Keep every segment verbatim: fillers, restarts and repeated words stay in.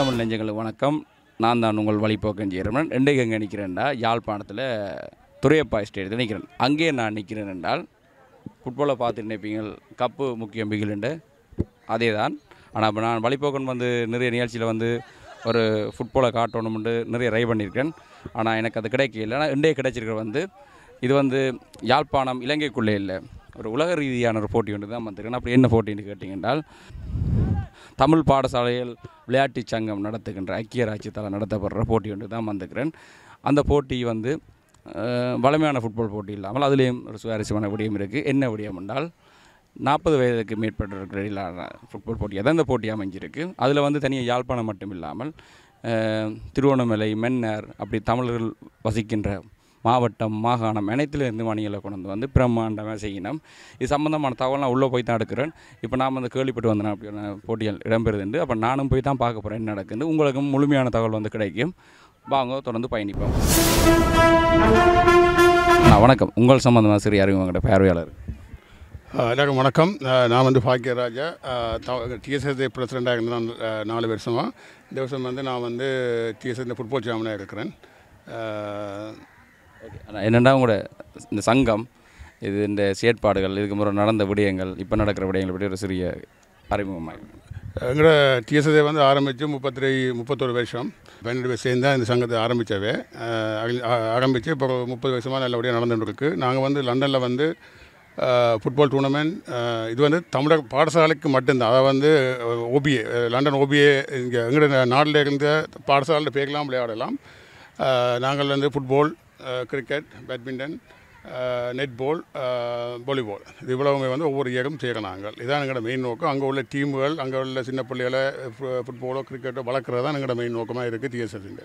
தமிழ் நெஞ்சங்களுக்கு வணக்கம். நான் தான் உங்கள் வழிபோக்கன் ஜெயரமணன். இன்றைக்கு எங்கே நிற்கிறேன்டா யாழ்ப்பாணத்தில் துரையப்பா ஸ்டேடியத்தில் நிற்கிறேன். அங்கேயே நான் நிற்கிறேன் என்றால் ஃபுட்பாலை பார்த்து நினைப்பீங்க கப்பு முக்கியம் பிகிலுண்டு அதே தான். ஆனால் இப்போ நான் வழிபோக்கன் வந்து நிறைய நிகழ்ச்சியில் வந்து ஒரு ஃபுட்பாலை காட்டணும்னு நிறைய ட்ரை பண்ணியிருக்கேன். ஆனால் எனக்கு அது கிடைக்கல. ஆனால் இன்றைய கிடைச்சிருக்கிற வந்து இது வந்து யாழ்ப்பாணம் இலங்கைக்குள்ளே இல்லை, ஒரு உலக ரீதியான ஒரு போட்டி ஒன்று தான் வந்திருக்கேன். அப்படி என்ன போட்டின்னு கேட்டிங்கன்றால் தமிழ் பாடசாலைகள் விளையாட்டு சங்கம் நடத்துகின்ற ஐக்கிய ராஜ்யத்தால் நடத்தப்படுற போட்டி ஒன்று தான் வந்திருக்கிறேன். அந்த போட்டி வந்து வலிமையான ஃபுட்பால் போட்டி இல்லாமல் அதுலேயும் ஒரு சுவாரஸ்யமான விடயம் இருக்குது. என்ன விடயம் என்றால் நாற்பது வயதுக்கு மேற்பட்டிருக்கிற இல்லாத ஃபுட்பால் போட்டி அதான் இந்த போட்டி அமைஞ்சிருக்கு. அதில் வந்து தனியாக யாழ்ப்பாணம் மட்டும் இல்லாமல் திருவண்ணாமலை, மன்னார், அப்படி தமிழர்கள் வசிக்கின்ற மாவட்டம், மாகாணம் அனைத்துலேருந்து மணிகளை கொண்டு வந்து பிரம்மாண்டமாக செய்யணும். இது சம்மந்தமான தகவல் நான் உள்ளே போய் தான் எடுக்கிறேன். இப்போ நான் வந்து கேள்விப்பட்டு வந்தேன் அப்படியான போட்டிகள் இடம்பெறுதுண்டு. அப்போ நானும் போய் தான் பார்க்க போகிறேன் என்ன நடக்குது. உங்களுக்கும் முழுமையான தகவல் வந்து கிடைக்கும். வாங்க தொடர்ந்து பயணிப்போம். வணக்கம். உங்கள் சம்மந்தமாக சிறிய அறிமுகங்கிட்ட பார்வையாளர். எல்லாருக்கும் வணக்கம். நான் வந்து பாக்கியராஜா, டிஎஸ்எஸ் பிரசிடெண்ட்டாக இருந்தேன் நான் நாலு வருஷமாக. இந்த வருஷம் வந்து நான் வந்து டிஎஸ்எஸ் ஃபுட்பால் சாம்பியனாக இருக்கிறேன். ஓகே. ஆனால் என்னென்னா உங்களோட இந்த சங்கம் இது இந்த செயற்பாடுகள் இதுக்கு முறை நடந்த விடயங்கள் இப்போ நடக்கிற விடயங்களை பற்றி ஒரு சிறிய அறிமுகமாக. எங்களோட டிஎஸ்எஸ்ஐ வந்து ஆரம்பித்து முப்பத்தி முப்பத்தொரு வருஷம் பன்னெண்டு பேர் சேர்ந்து தான் இந்த சங்கத்தை ஆரம்பித்தவே. ஆரம்பித்து இப்போ முப்பது வருஷமாக நல்லபடியாக நடந்துகிட்ருக்கு. நாங்கள் வந்து லண்டனில் வந்து ஃபுட்பால் டூர்னமெண்ட் இது வந்து தமிழக பாடசாலைக்கு மட்டும்தான். அதை வந்து ஓபிஏ லண்டன் ஓபிஏ இங்கே எங்களோட நாட்டில் இருந்த பாடசாலையில் பேர்லாம் விளையாடலாம். நாங்கள் வந்து football, cricket, badminton, netball, volleyball இது இவ்வளவுமே வந்து ஒவ்வொரு இயக்கம் செய்கிறோம் நாங்கள். இதுதான் எங்களோட மெயின் நோக்கம். அங்கே உள்ள டீமுகள், அங்கே உள்ள சின்ன பிள்ளைகளை ஃபுட்பாலோ கிரிக்கெட்டோ வளர்க்குறது தான் எங்களோட மெயின் நோக்கமாக இருக்குது டிஎஸ்எஸ்ங்க.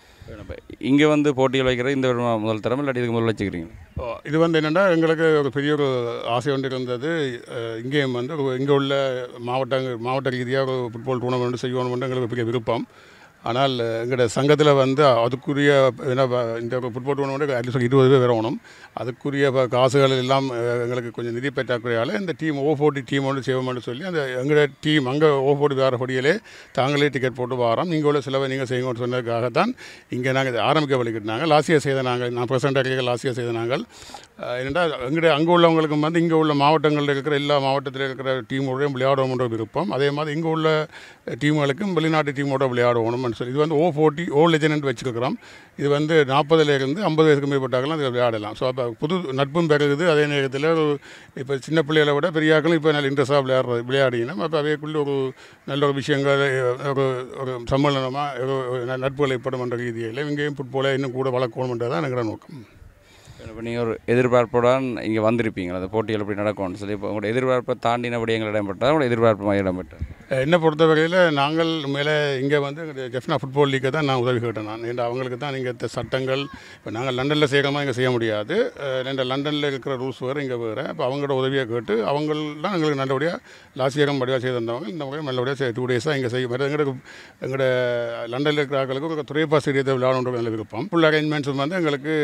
இங்கே வந்து போட்டிகள் வைக்கிறது இந்த முதல் தரம் இல்லாட்டி இதுக்கு முதல் வச்சுக்கிறீங்க? இது வந்து என்னென்னா எங்களுக்கு ஒரு பெரிய ஒரு ஆசை ஒன்று இருந்தது. இங்கேயும் வந்து இங்கே உள்ள மாவட்டங்கள் மாவட்ட ரீதியாக ஒரு ஃபுட்பால் டூர்னமெண்ட் செய்யணும்னு எங்களுக்கு பெரிய விருப்பம். ஆனால் எங்களோட சங்கத்தில் வந்து அதுக்குரிய என்ன இந்த ஃபுட்பால் டூர்னமெண்ட் அட்லீஸ்ட் இருபது பேர் வரணும். அதுக்குரிய காசுகள் எல்லாம் எங்களுக்கு கொஞ்சம் நிதி பற்றாக்குறையால் இந்த டீம் ஓ போட்டி டீம் ஒன்று செய்வோம்னு சொல்லி அந்த எங்களோட டீம் அங்கே ஓ போட்டி வேறு படியிலே தாங்களே டிக்கெட் போட்டு வரோம். நீங்கள் உள்ள செலவை நீங்கள் செய்யுங்கன்னு சொன்னதுக்காகத்தான் இங்கே நாங்கள் இதை ஆரம்பிக்க வலிக்கிட்டாங்க. லாஸ்ட் செய்த நாங்கள் நான் பிரசிடெண்ட்டாக லாஸ்ட் இயர் செய்த நாங்கள் என்னென்னா எங்களுடைய அங்கே உள்ளவங்களுக்கும் வந்து இங்கே உள்ள மாவட்டங்களில் இருக்கிற எல்லா மாவட்டத்தில் இருக்கிற டீமோடையும் விளையாடணுன்ற விருப்பம். அதே மாதிரி இங்கே உள்ள டீம்களுக்கும் வெளிநாட்டு டீமோட விளையாடணும்னு சொல்லி இது வந்து ஓ போட்டி ஓ லெஜண்ட் வச்சுருக்கிறோம். இது வந்து நாற்பதுலேருந்து ஐம்பது வயதுக்கு மேற்பட்டாக்கலாம் இதில் விளையாடலாம். ஸோ அப்போ புது நட்பும் பெருகுது. அதே நேரத்தில் இப்போ சின்ன பிள்ளைகளை விட பெரியாக்களும் இப்போ நல்ல இன்ட்ரெஸ்ட்டாக விளையாடுறது விளையாடினோம். அப்போ அவைக்குள்ளே ஒரு நல்ல ஒரு விஷயங்கள் ஒரு ஒரு சம்மேளனமாக ஒரு நட்புகள் ஏற்படும் என்ற ரீதியில் இங்கேயும் ஃபுட்பாலை இன்னும் கூட வளர்க்கணுன்றது தான் எங்களோட நோக்கம். இப்போ நீங்கள் ஒரு எதிர்பார்ப்புடன் இங்கே வந்திருப்பீங்களா அந்த போட்டிகள் எப்படி நடக்கும்னு சொல்லி? இப்போ உங்களோட எதிர்பார்ப்பை தாண்டின விடயங்கள் இடம்பெற்றால் உங்களோட எதிர்பார்ப்பு இடம்பெற்றால் என்னை பொறுத்தவரையில் நாங்கள் மேலே இங்கே வந்து ஜெஃப்னா ஃபுட்பால் லீக்கை தான் நான் உதவி கேட்டேன். நான் ஏன்னா அவங்களுக்கு தான் நீங்கள் சட்டங்கள் இப்போ நாங்கள் லண்டனில் செய்கிறோமா இங்கே செய்ய முடியாது. ரெண்டு லண்டனில் இருக்கிற ரூல்ஸ் வேறு இங்கே வேறு. இப்போ அவங்களோட உதவியை கேட்டு அவங்க தான் எங்களுக்கு நல்லபடியாக லாஸ்ட் இயரும் படிவாக செய்து தந்தவங்க. இந்த முறையும் நல்லபடியாக டூ டேஸாக இங்கே செய்ய மாதிரி எங்களுக்கு எங்களோட லண்டனில் இருக்கிற ஆட்களுக்கு ஒரு துறையப்பா ஸ்டேடியத்தை விளையாடணுன்ற நல்ல விருப்பம். ஃபுல் அரேஞ்ச்மெண்ட்ஸும் வந்து எங்களுக்கு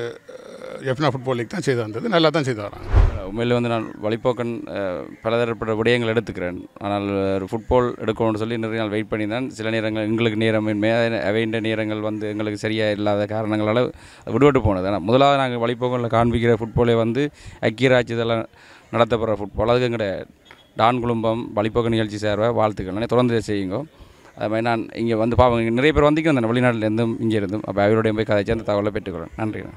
எஃப்னா ஃபுட்பால் லீக் தான் செய்து தந்தது. நல்லா தான் செய்து தராங்க. உண்மையில் வந்து நான் வழிபோக்கன் பலதரப்பட்ட விடயங்கள் எடுத்துக்கிறேன். ஆனால் ஒரு ஃபுட்பால் எடுக்கணும்னு சொல்லி நிறைய நாள் வெயிட் பண்ணி தான் சில நேரங்கள் எங்களுக்கு நேரம் அவைண்ட நேரங்கள் வந்து எங்களுக்கு சரியாக இல்லாத காரணங்களால் விடுபட்டு போனது. ஆனால் முதலாவது நாங்கள் வழிபோக்கனில் காண்பிக்கிற ஃபுட்பாலே வந்து ஐக்கிய ராஜ்யத்தில் நடத்தப்படுற ஃபுட்பால். அதுக்கு எங்கள்ட டான் குழுமம் வழிபோக்க நிகழ்ச்சி சேர்வை வாழ்த்துக்கள் தொடர்ந்து செய்யுங்க. அது மாதிரி நான் இங்கே வந்து பார்ப்போம் நிறைய பேர் வந்திக்கும் அந்த வெளிநாட்டிலேருந்தும் இங்கே இருந்தும். அப்போ அவருடைய போய் கதைச்சு அந்த தகவலை பெற்றுக்கிறேன். நன்றி.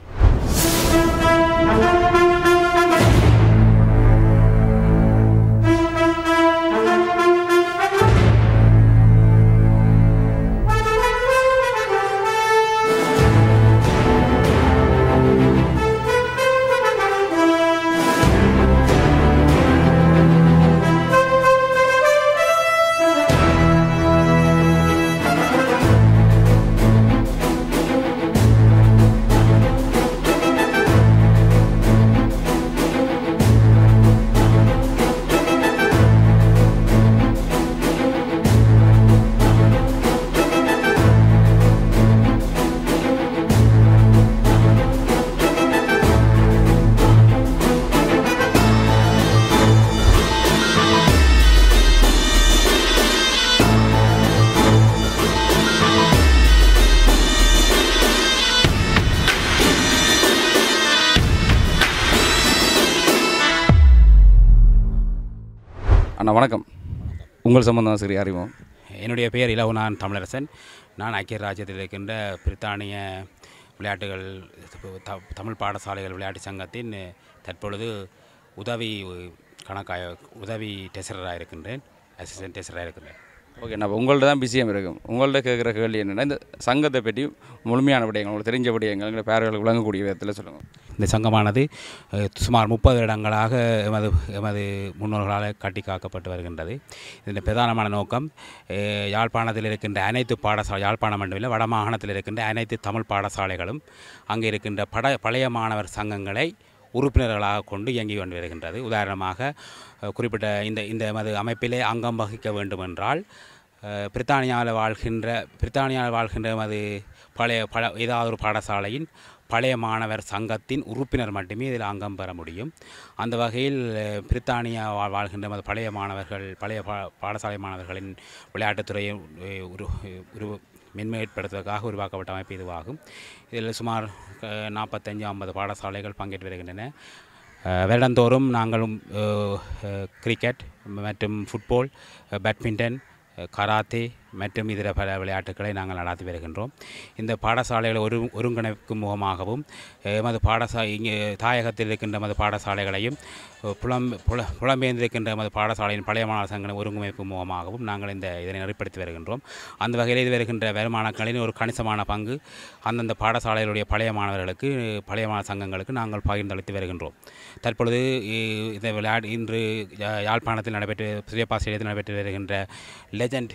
அண்ணா வணக்கம். உங்கள் சம்பந்தம் சரி அறிவோம். என்னுடைய பெயர் இலகுநான் தமிழரசன். நான் ஐக்கிய ராஜ்யத்தில் இருக்கின்ற பிரித்தானிய விளையாட்டுகள் தமிழ் பாடசாலைகள் விளையாட்டு சங்கத்தின் தற்பொழுது உதவி கணக்காய உதவி டெசரராக இருக்கின்றேன், அசிஸ்டன்ட் டெசராக இருக்கின்றேன். ஓகே, நான் உங்கள்ட்ட தான் பிஸியாக இருக்கும். உங்கள்ட்ட கேட்குற கேள்வி என்னென்னா, இந்த சங்கத்தை பற்றி முழுமையான விடயங்கள், உங்களுக்கு தெரிஞ்ச விடயங்கள் எங்களை பேர்களுக்கு விளங்கக்கூடிய விதத்தில் சொல்லுங்கள். இந்த சங்கமானது சுமார் முப்பது வருடங்களாக எமது எமது முன்னோர்களால் கட்டி காக்கப்பட்டு வருகின்றது. இதன் பிரதானமான நோக்கம் யாழ்ப்பாணத்தில் இருக்கின்ற அனைத்து பாடசாலை, யாழ்ப்பாணம் மட்டுமில்லை வடமாகாணத்தில் இருக்கின்ற அனைத்து தமிழ் பாடசாலைகளும் அங்கே இருக்கின்ற பட பழைய மாணவர் சங்கங்களை உறுப்பினர்களாக கொண்டு இயங்கி கொண்டு வருகின்றது. உதாரணமாக குறிப்பிட்ட இந்த இந்த எமது அமைப்பிலே அங்கம் வகிக்க வேண்டுமென்றால் பிரித்தானியாவில் வாழ்கின்ற பிரித்தானியாவில் வாழ்கின்ற எமது பழைய பல ஏதாவது ஒரு பாடசாலையின் பழைய மாணவர் சங்கத்தின் உறுப்பினர் மட்டுமே இதில் அங்கம் பெற முடியும். அந்த வகையில் பிரித்தானியா வாழ்கின்ற எமது பழைய மாணவர்கள் பழைய பா பாடசாலை மாணவர்களின் விளையாட்டுத்துறையை உரு உரு மென்மைப்படுத்துவதற்காக உருவாக்கப்பட்ட அமைப்பு இதுவாகும். இதில் சுமார் நாற்பத்தஞ்சு ஐம்பது பாடசாலைகள் பங்கேற்று வருகின்றன. வருடந்தோறும் நாங்களும் கிரிக்கெட் மற்றும் ஃபுட்பால், பேட்மிண்டன், கராத்தே மற்றும் இதர பல விளையாட்டுக்களை நாங்கள் நடத்தி வருகின்றோம். இந்த பாடசாலைகளை ஒரு ஒருங்கிணைக்கும் முகமாகவும் எமது பாடசா இங்கே தாயகத்தில் இருக்கின்ற எமது பாடசாலைகளையும் புலம் புல புலம்பெயர்ந்திருக்கின்ற எமது பாடசாலையின் பழைய மாணவர் சங்கங்களை ஒருங்கிணைக்கும் முகமாகவும் நாங்கள் இந்த இதனை நெறிப்படுத்தி வருகின்றோம். அந்த வகையில் இது வருகின்ற வருமானங்களின் ஒரு கணிசமான பங்கு அந்தந்த பாடசாலைகளுடைய பழைய மாணவர்களுக்கு பழைய மாணவர் சங்கங்களுக்கு நாங்கள் பகிர்ந்தளித்து வருகின்றோம். தற்பொழுது இந்த விளையாட்டு இன்று யாழ்ப்பாணத்தில் நடைபெற்று சுயப்பா ஸ்டேடியத்தில் நடைபெற்று வருகின்ற லெஜண்ட்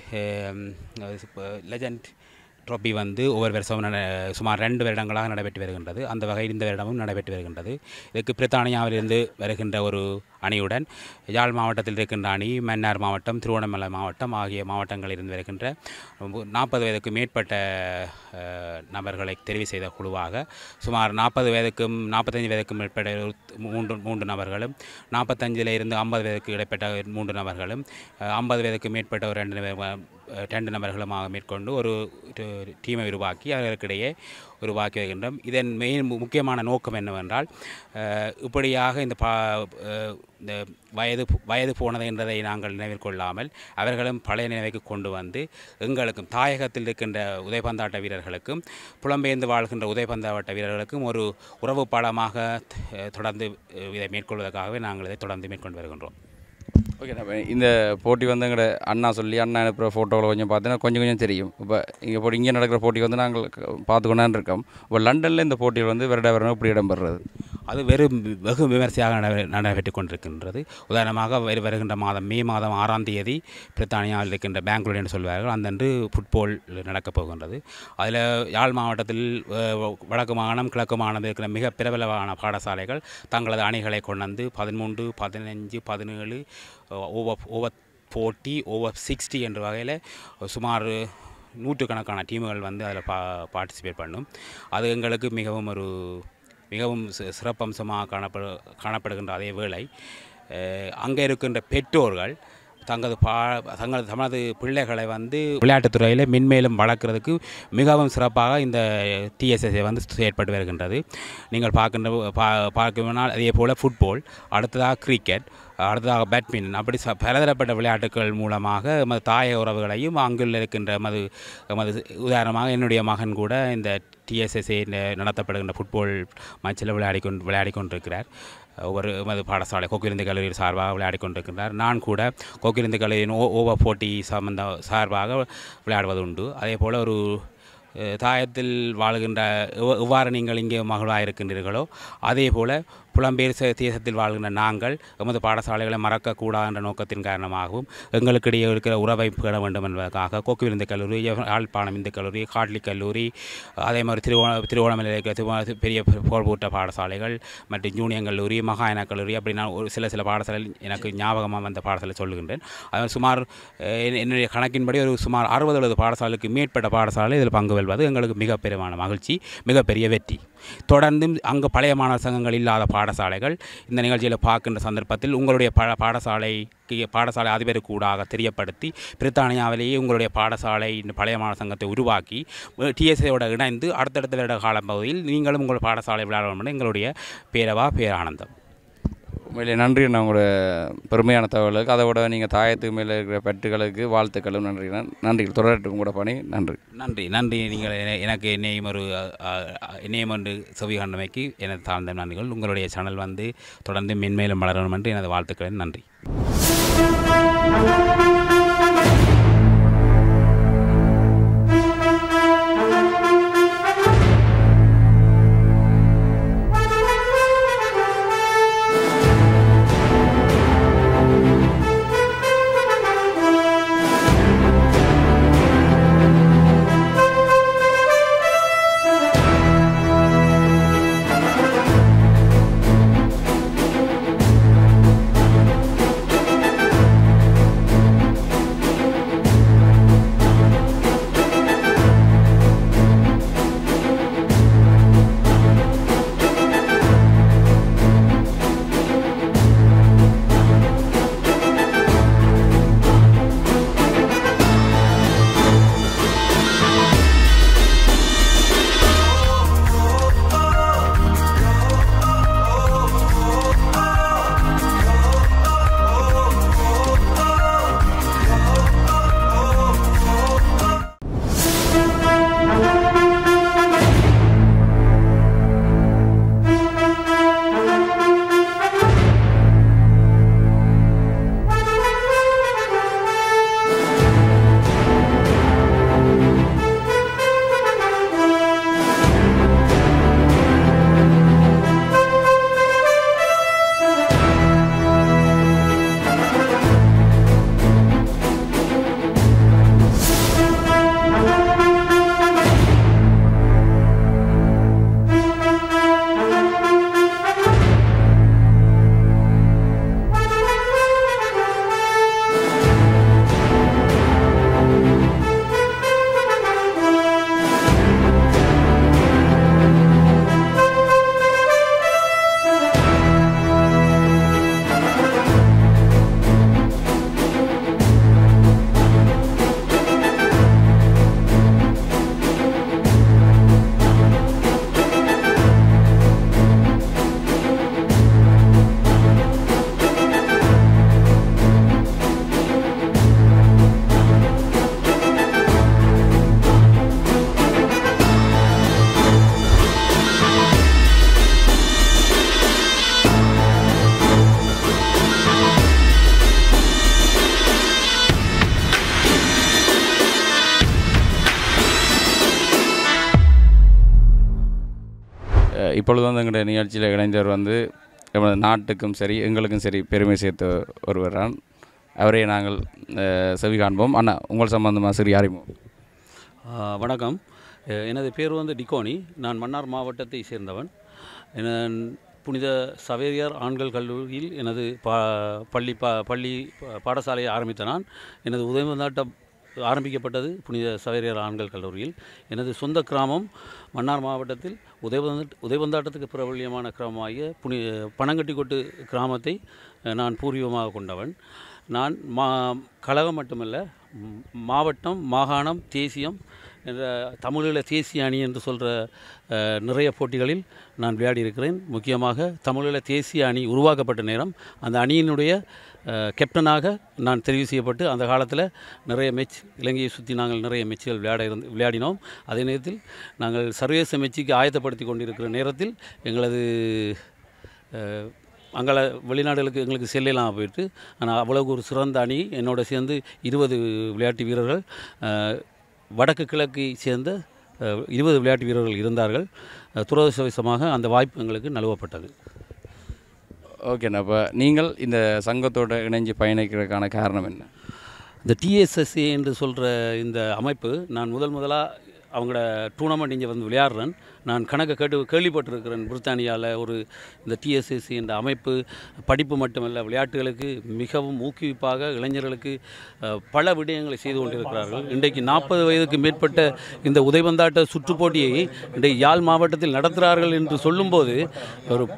லெஜண்ட் ட்ராபி வந்து ஒவ்வொரு வருஷமும் சுமார் ரெண்டு வருடங்களாக நடைபெற்று வருகின்றது. அந்த வகையில் இந்த வருடமும் நடைபெற்று வருகின்றது. இதுக்கு பிரித்தானியாவிலிருந்து வருகின்ற ஒரு அணியுடன் யாழ் மாவட்டத்தில் இருக்கின்ற அணி, மன்னார் மாவட்டம், திருவண்ணாமலை மாவட்டம் ஆகிய மாவட்டங்களில் இருந்து வருகின்ற நாற்பது வயதுக்கு மேற்பட்ட நபர்களை தெரிவு செய்த குழுவாக சுமார் நாற்பது வயதுக்கும் நாற்பத்தஞ்சு வயதுக்கும் மேற்பட்ட மூன்று மூன்று நபர்களும், நாற்பத்தஞ்சில் இருந்து ஐம்பது வயதுக்கு இடைப்பட்ட மூன்று நபர்களும், ஐம்பது வயதுக்கு மேற்பட்ட ஒரு ரெண்டு ரெண்டு நபர்களுமாக மேற்கொண்டு ஒரு டீமை உருவாக்கி அவர்களுக்கிடையே உருவாக்கி வருகின்றோம். இதன் மெயின் முக்கியமான நோக்கம் என்னவென்றால், இப்படியாக இந்த பா இந்த வயது வயது போனது என்றதை நாங்கள் நினைவில் கொள்ளாமல் அவர்களும் பழைய நினைவுக்கு கொண்டு வந்து எங்களுக்கும் தாயகத்தில் இருக்கின்ற உதைபந்தாட்ட வீரர்களுக்கும் புலம்பெயர்ந்து வாழ்கின்ற உதைபந்தாட்ட வீரர்களுக்கும் ஒரு உறவு பாலமாக தொடர்ந்து இதை மேற்கொள்வதற்காகவே நாங்கள் இதை தொடர்ந்து மேற்கொண்டு வருகின்றோம். ஓகே, நம்ம இந்த போட்டி வந்து எங்கள்ட அண்ணா சொல்லி அண்ணா அனுப்புகிற ஃபோட்டோவில் கொஞ்சம் பார்த்தீங்கன்னா கொஞ்சம் கொஞ்சம் தெரியும். இப்போ இங்கே போட்டி இங்கே நடக்கிற போட்டி வந்து நாங்கள் பார்த்து கொண்டாந்து இருக்கோம். இப்போ லண்டனில் இந்த போட்டியில் வந்து வருட வருடம் இப்படி இடம்பெறுறது அது வெறும் வெகு விமர்சையாக நடைபெற்று கொண்டிருக்கின்றது. உதாரணமாக வருகின்ற மாதம் மே மாதம் ஆறாம் தேதி பிரித்தானியாவில் இருக்கின்ற பெங்களூர் என்று சொல்வார்கள், அந்தன்று ஃபுட்பால் நடக்கப் போகின்றது. அதில் யாழ் மாவட்டத்தில் வடக்கு மாகாணம் கிழக்கு மாகாணம் இருக்கிற மிக பிரபலமான பாடசாலைகள் தங்களது அணிகளை கொண்டு பதிமூன்று பதினஞ்சு பதினேழு over over forty over sixty என்ற வகையில் சுமார் நூற்றுக்கணக்கான டீமுகள் வந்து அதில் பா பார்ட்டிசிபேட் பண்ணும். அது எங்களுக்கு மிகவும் ஒரு மிகவும் சிறப்பம்சமாக காணப்படு காணப்படுகின்ற அதே வேளை அங்கே இருக்கின்ற பெற்றோர்கள் தங்களது பா தங்களது தமது பிள்ளைகளை வந்து விளையாட்டுத்துறையில் மென்மேலும் வளர்க்குறதுக்கு மிகவும் சிறப்பாக இந்த டிஎஸ்எஸ்ஏ வந்து செயற்பட்டு வருகின்றது. நீங்கள் பார்க்கின்ற பா பார்க்கணும்னால் அதே போல் ஃபுட்பால், அடுத்ததாக கிரிக்கெட், அடுத்ததாக பேட்மிண்டன், அப்படி ச பலதரப்பட்ட விளையாட்டுகள் மூலமாக எமது தாய உறவுகளையும் அங்குள்ள இருக்கின்ற எமது எமது உதாரணமாக என்னுடைய மகன் கூட இந்த டிஎஸ்எஸ்ஏ நடத்தப்படுகின்ற ஃபுட்பால் மேட்சில் விளையாடி கொண்டு விளையாடி கொண்டிருக்கிறார். ஒரு எமது பாடசாலை கோக்கிலிருந்து கல்லூரி சார்பாக விளையாடி கொண்டிருக்கின்றார். நான் கூட கோக்கிலிருந்து கல்லூரியின் ஓ ஓவர் போட்டி சம்பந்த சார்பாக விளையாடுவது உண்டு. அதே போல் ஒரு தாயத்தில் வாழ்கின்ற எவ்வாறு நீங்கள் இங்கே மகிழ்வாக இருக்கின்றீர்களோ அதே போல் புலம்பெயர் தேசத்தில் வாழ்கின்ற நாங்கள் எமது பாடசாலைகளை மறக்கக்கூடாது என்ற நோக்கத்தின் காரணமாகவும் எங்களுக்கிடையே இருக்கிற உறவை பெற வேண்டும் என்பதற்காக கோக்குவிலிருந்து கல்லூரி, யாழ்ப்பாணம் இந்து கல்லூரி, காட்லி கல்லூரி, அதே மாதிரி திருவோண திருவோணமலையில் இருக்கிற பெரிய போர்பூட்ட பாடசாலைகள் மற்றும் ஜூனியர் கல்லூரி, மகாயன கல்லூரி, அப்படி நான் ஒரு சில சில பாடசாலைகள் எனக்கு ஞாபகமாக அந்த பாடசாலை சொல்லுகின்றேன். அது சுமார் என்னுடைய கணக்கின்படி ஒரு சுமார் அறுபது எழுபது பாடசாலைக்கு மேற்பட்ட பாடசாலை இதில் பங்கு பெறுவது எங்களுக்கு மிகப்பெரியமான மகிழ்ச்சி, மிகப்பெரிய வெற்றி. தொடர்ந்தும் அங்கு பழைய மாணவர் சங்கங்கள் இல்லாத பாடசாலைகள் இந்த நிகழ்ச்சியில் பார்க்கின்ற சந்தர்ப்பத்தில் உங்களுடைய ப பாடசாலைக்கு பாடசாலை அதிபருக்கு கூடாக தெரியப்படுத்தி பிரித்தானியாவிலேயே உங்களுடைய பாடசாலை இந்த பழைய மாணவர் சங்கத்தை உருவாக்கி டிஎஸ்ஏயோட இணைந்து அடுத்தடுத்த வருட காலம் பகுதியில் நீங்களும் உங்கள் பாடசாலை விளையாடணும் எங்களுடைய பேரவா பேரானந்தம். உண்மையிலே நன்றி நான் உங்களோட பெருமையான தகவலுக்கு. அதை விட நீங்கள் தாயத்துக்கு மேலே இருக்கிற பெட்டுகளுக்கு வாழ்த்துக்களும் நன்றி. நன்றி தொடரட்டும் கூட பணி. நன்றி நன்றி நன்றி நீங்கள் என- எனக்கு என்னையும் ஒரு என்னையும் ஒன்று செவி கண்டமைக்கு எனது தாழ்ந்த நன்றிகள். உங்களுடைய சேனல் வந்து தொடர்ந்து மென்மேலும் வளரணும் என்று எனது வாழ்த்துக்கள். நன்றி. இப்பொழுது வந்து எங்களுடைய நிகழ்ச்சியில் இணைந்தவர் வந்து எமது நாட்டுக்கும் சரி எங்களுக்கும் சரி பெருமை சேர்த்த ஒருவர் தான். அவரை நாங்கள் செவி காண்போம். அண்ணா, உங்கள் சம்பந்தமாக சிறிய அறிமுகம். வணக்கம். எனது பேர் வந்து டிகோனி. நான் மன்னார் மாவட்டத்தை சேர்ந்தவன். என் புனித சவேரியார் ஆண்கள் கல்லூரியில் எனது பா பள்ளி பா பள்ளி பாடசாலையை ஆரம்பித்த நான். எனது உதயவந்தாட்டம் ஆரம்பிக்கப்பட்டது புனித சவேரியார் ஆண்கள் கல்லூரியில். எனது சொந்த கிராமம் மன்னார் மாவட்டத்தில் உதயவந்த உதயவந்தாட்டத்துக்கு பிரபல்யமான கிராமமாகிய புனி பனங்கட்டிக்கொட்டு கிராமத்தை நான் பூர்வீகமாக கொண்டவன். நான் மா கழகம் மட்டுமல்ல, மாவட்டம், மாகாணம், தேசியம் என்ற தமிழீழ தேசிய அணி என்று சொல்கிற நிறைய போட்டிகளில் நான் விளையாடி இருக்கிறேன். முக்கியமாக தமிழீழ தேசிய அணி உருவாக்கப்பட்ட நேரம் அந்த அணியினுடைய கேப்டனாக நான் தெரிவு செய்யப்பட்டு அந்த காலத்தில் நிறைய மேட்ச் இலங்கையை சுற்றி நாங்கள் நிறைய மேட்சுகள் விளையாட இருந்து விளையாடினோம். அதே நேரத்தில் நாங்கள் சர்வதேச மேட்சுக்கு ஆயத்தப்படுத்தி கொண்டிருக்கிற நேரத்தில் எங்களது அங்கே வெளிநாடுகளுக்கு எங்களுக்கு செல்லலாம் போயிட்டு, ஆனால் அவ்வளவு ஒரு சிறந்த அணி என்னோட சேர்ந்து இருபது விளையாட்டு வீரர்கள், வடக்கு கிழக்கை சேர்ந்த இருபது விளையாட்டு வீரர்கள் இருந்தார்கள். துரதிர்ஷ்டவசமாக அந்த வாய்ப்பு எங்களுக்கு நழுவப்பட்டது. ஓகேண்ணா, இப்போ நீங்கள் இந்த சங்கத்தோடு இணைஞ்சு பயணிக்கிறதுக்கான காரணம் என்ன? இந்த டிஎஸ்எஸ்ஏ என்று சொல்கிற இந்த அமைப்பு, நான் முதல் முதலாக அவங்களோட டூர்னமெண்ட் இங்கே வந்து விளையாடுறேன். நான் கணக்கு கேட்டு கேள்விப்பட்டிருக்கிறேன். பிரித்தானியாவில் ஒரு இந்த டிஎஸ்எஸ்சி என்ற அமைப்பு படிப்பு மட்டுமல்ல, விளையாட்டுகளுக்கு மிகவும் ஊக்குவிப்பாக இளைஞர்களுக்கு பல விடயங்களை செய்து கொண்டிருக்கிறார்கள். இன்றைக்கு நாற்பது வயதுக்கு மேற்பட்ட இந்த உதைபந்தாட்ட சுற்றுப்போட்டியை இன்றைக்கு யாழ் மாவட்டத்தில் நடத்துகிறார்கள் என்று சொல்லும்போது ஒரு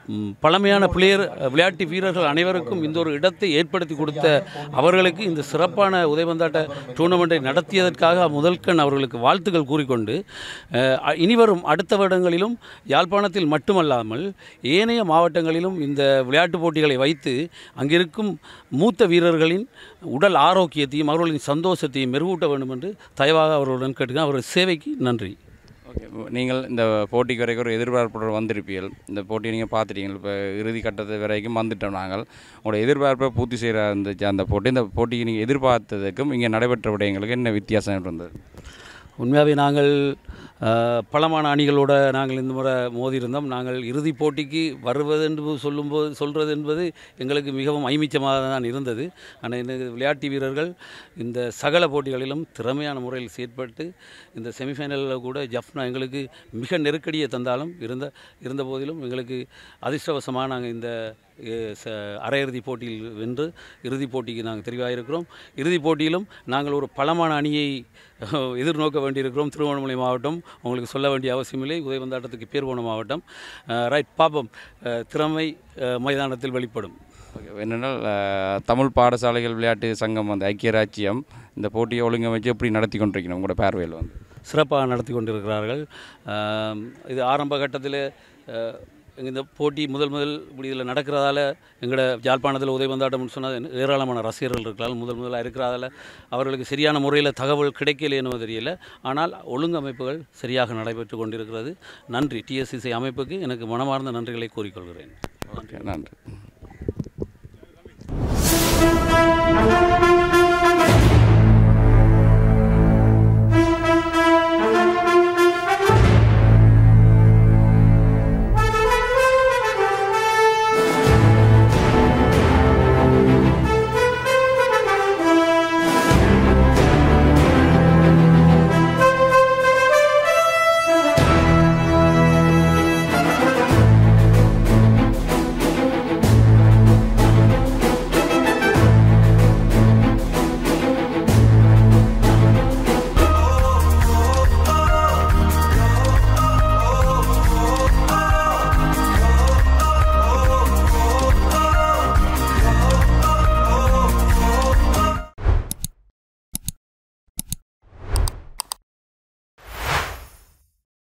ம், பழமையான பிளேயர் விளையாட்டு வீரர்கள் அனைவருக்கும் இந்த ஒரு இடத்தை ஏற்படுத்தி கொடுத்த அவர்களுக்கு இந்த சிறப்பான உதைபந்தாட்ட டூர்னமெண்ட்டை நடத்தியதற்காக முதல்கண் அவர்களுக்கு வாழ்த்துக்கள் கூறிக்கொண்டு அஹ், இனிவரும் அடுத்த வருடங்களிலும் யாழ்ப்பாணத்தில் மட்டுமல்லாமல் ஏனைய மாவட்டங்களிலும் இந்த விளையாட்டுப் போட்டிகளை வைத்து அங்கிருக்கும் மூத்த வீரர்களின் உடல் ஆரோக்கியத்தையும் அவர்களின் சந்தோஷத்தையும் மெருகூட்ட வேண்டும் என்று தயவாக அவர்களுடன் கேட்டுக்க அவர்கள் சேவைக்கு நன்றி. ஓகே, நீங்கள் இந்த போட்டிக்கு வரைக்கும் ஒரு எதிர்பார்ப்புடன் வந்திருப்பீர்கள். இந்த போட்டியை நீங்கள் பார்த்துட்டீங்க. இப்போ இறுதி கட்டத்து வரைக்கும் வந்துட்டோம். நாங்கள் உங்களோட எதிர்பார்ப்பை பூர்த்தி செய்கிற இருந்துச்சு அந்த போட்டி. இந்த போட்டிக்கு நீங்கள் எதிர்பார்த்ததுக்கும் இங்கே நடைபெற்ற விடயங்களுக்கு என்ன வித்தியாசம் இருந்தது? உண்மையாகவே நாங்கள் அஹ், பலமான அணிகளோடு நாங்கள் இந்த முறை மோதியிருந்தோம். நாங்கள் இறுதிப் போட்டிக்கு வருவது என்று சொல்லும்போது சொல்கிறது என்பது எங்களுக்கு மிகவும் ஐமிச்சமாக தான் இருந்தது. ஆனால் இந்த விளையாட்டு வீரர்கள் இந்த சகல போட்டிகளிலும் திறமையான முறையில் செயற்பட்டு இந்த செமிஃபைனலில் கூட ஜப்னா எங்களுக்கு மிக நெருக்கடியை தந்தாலும் இருந்த இருந்த போதிலும் எங்களுக்கு அதிர்ஷ்டவசமாக நாங்கள் இந்த அஹ், ச அரையிறுதிப் போட்டியில் வென்று இறுதிப் போட்டிக்கு நாங்கள் தெரிவாயிருக்கிறோம். இறுதிப் போட்டியிலும் நாங்கள் ஒரு பலமான அணியை அஹ், எதிர்நோக்க வேண்டியிருக்கிறோம். திருவண்ணாமலை மாவட்டம் உங்களுக்கு சொல்ல வேண்டிய அவசியமில்லை. உதயவந்தாட்டத்துக்கு பேர் போன மாவட்டம். ரைட், பாப்போம், அஹ், திறமை அஹ், மைதானத்தில் வெளிப்படும். ஓகே, என்னென்னால் தமிழ் பாடசாலைகள் விளையாட்டு சங்கம் வந்து ஐக்கிய ராச்சியம் இந்த போட்டியை ஒழுங்கமைச்சு எப்படி நடத்தி கொண்டிருக்கணும் உங்களோட பார்வையில் வந்து? சிறப்பாக நடத்தி கொண்டிருக்கிறார்கள். அஹ், இது ஆரம்ப கட்டத்தில் அஹ், இந்த போட்டி முதல் முதல் இப்படி இதில் நடக்கிறதால எங்களோட யாழ்ப்பாணத்தில் உதயவந்தாட்டம்னு சொன்னால் ஏராளமான ரசிகர்கள் இருக்கிறார்கள். முதல் முதலாக இருக்கிறதால அவர்களுக்கு சரியான முறையில் தகவல் கிடைக்கலையோ தெரியல. ஆனால் ஒழுங்கமைப்புகள் சரியாக நடைபெற்று கொண்டிருக்கிறது. நன்றி. டிஎஸ்சிசி அமைப்புக்கு எனக்கு மனமார்ந்த நன்றிகளை கூறிக்கொள்கிறேன். ஓகே, நன்றி.